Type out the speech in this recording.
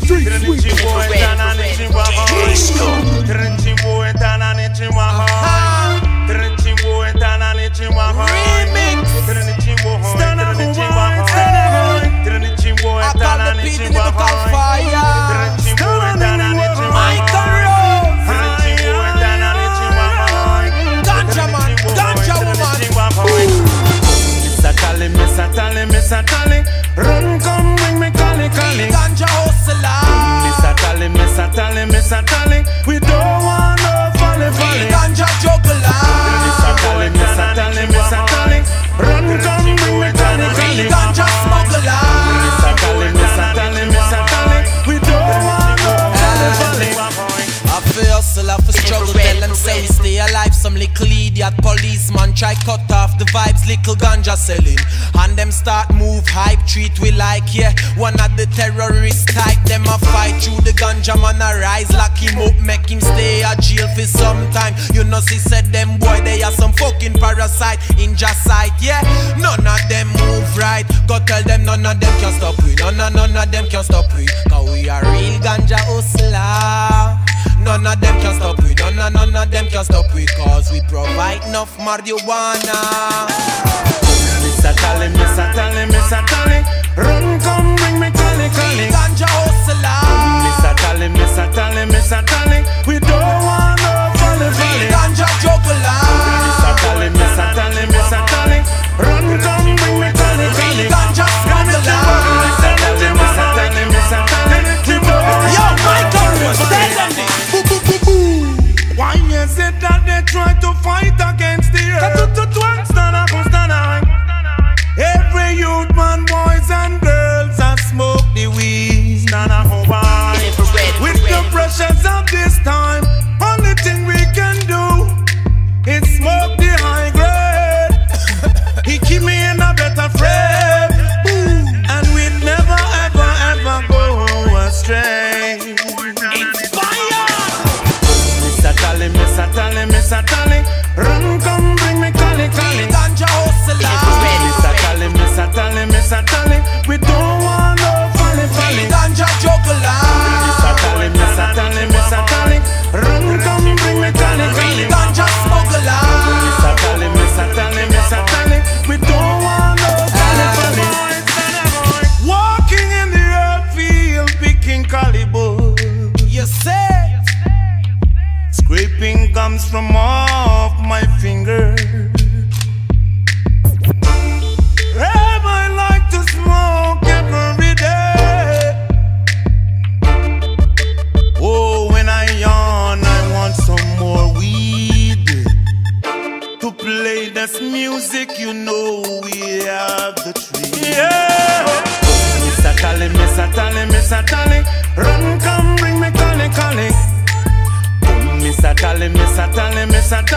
Mr. Collie, run come bring me Collie, Collie. Ganja hustler. Mr. Collie, we don't want no folly. Ganja juggler. Mr. Collie, run come bring me Collie. Ganja smuggler. Mr. Collie, we don't want no folly. I feel hustle, I feel struggle, tell them say we stay alive. Some little idiot policeman try cut off the vibes, little ganja selling. And them start move hype, treat we like, yeah. One of the terrorist type, them a fight through the ganja man a rise. Lock him up, make him stay a jail for some time. You know she said them boy, they are some fucking parasite in just sight, yeah. None of them move right, go tell them none of them can stop we. None of them can stop we, cause we are real ganja hustler. None of them can stop we, none of them can stop we, cause we provide enough marijuana. Mr. Collie, run come bring me Collie. Ganja hustler. Mr. Collie, we don't want no folly. Ganja juggler. Mr. Collie, run come bring me Collie. Ganja smuggler. Mr. Collie, yo, Mykal, tell them this. Why is it that they try to fight against the earth? Every youth man, boys and girls, and smoke the weed. With the pressures of this time, only thing we can do is smoke the high grade. He keep me in a better frame, and we'd never ever go astray. Mr. Collie, run come bring me Collie. Ganja hustler. Mr. Collie, we don't want no folly. Ganja juggler. Mr. Collie, run come bring me Collie. Ganja smuggler. Mr. Collie, we don't want no folly. Walking in the earth field, picking Collie bull. You say. Scraping gums from off my finger. I like to smoke every day. Oh, when I yawn, I want some more weed to play this music. You know we have the tree. Yeah. Mr. Collie, run come bring me Collie. Mr. Collie,